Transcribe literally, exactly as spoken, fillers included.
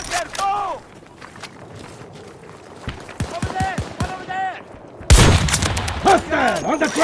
Hunter, go! Over there! One over there! Hostile on the ground!